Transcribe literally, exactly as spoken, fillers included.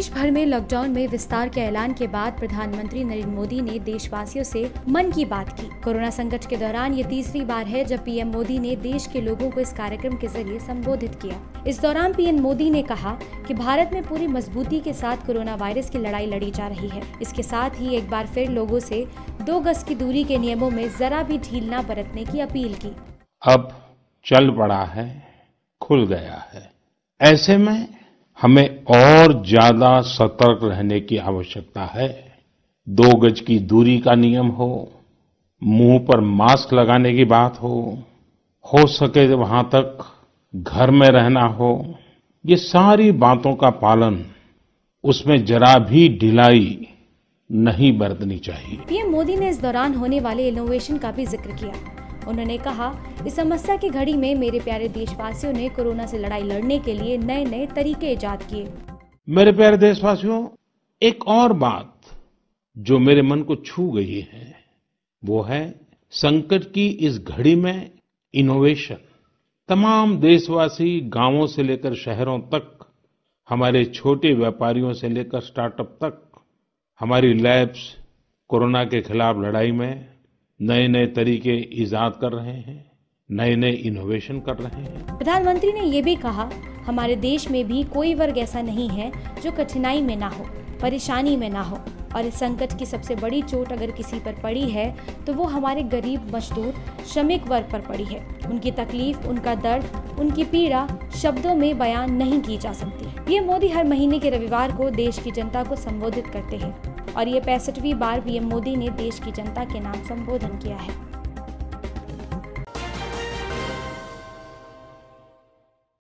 देश भर में लॉकडाउन में विस्तार के ऐलान के बाद प्रधानमंत्री नरेंद्र मोदी ने देशवासियों से मन की बात की। कोरोना संकट के दौरान ये तीसरी बार है जब पीएम मोदी ने देश के लोगों को इस कार्यक्रम के जरिए संबोधित किया। इस दौरान पीएम मोदी ने कहा कि भारत में पूरी मजबूती के साथ कोरोना वायरस की लड़ाई लड़ी जा रही है। इसके साथ ही एक बार फिर लोगों से दो गज की दूरी के नियमों में जरा भी ढील न बरतने की अपील की। अब चल पड़ा है, खुल गया है। ऐसे में हमें और ज्यादा सतर्क रहने की आवश्यकता है। दो गज की दूरी का नियम हो, मुंह पर मास्क लगाने की बात हो, हो सके वहां तक घर में रहना हो, ये सारी बातों का पालन, उसमें जरा भी ढिलाई नहीं बरतनी चाहिए। पीएम मोदी ने इस दौरान होने वाले इनोवेशन का भी जिक्र किया। उन्होंने कहा, इस समस्या की घड़ी में मेरे प्यारे देशवासियों ने कोरोना से लड़ाई लड़ने के लिए नए नए तरीके इजाद किए। मेरे प्यारे देशवासियों, एक और बात जो मेरे मन को छू गई है वो है संकट की इस घड़ी में इनोवेशन। तमाम देशवासी गांवों से लेकर शहरों तक, हमारे छोटे व्यापारियों से लेकर स्टार्टअप तक, हमारी लैब्स कोरोना के खिलाफ लड़ाई में नए नए तरीके इजाद कर रहे हैं, नए नए इनोवेशन कर रहे हैं। प्रधानमंत्री ने ये भी कहा, हमारे देश में भी कोई वर्ग ऐसा नहीं है जो कठिनाई में ना हो, परेशानी में ना हो, और इस संकट की सबसे बड़ी चोट अगर किसी पर पड़ी है तो वो हमारे गरीब, मजदूर, श्रमिक वर्ग पर पड़ी है। उनकी तकलीफ, उनका दर्द, उनकी पीड़ा शब्दों में बयान नहीं की जा सकती। पीएम मोदी हर महीने के रविवार को देश की जनता को संबोधित करते हैं और ये पैंसठवीं बार पीएम मोदी ने देश की जनता के नाम संबोधन किया है।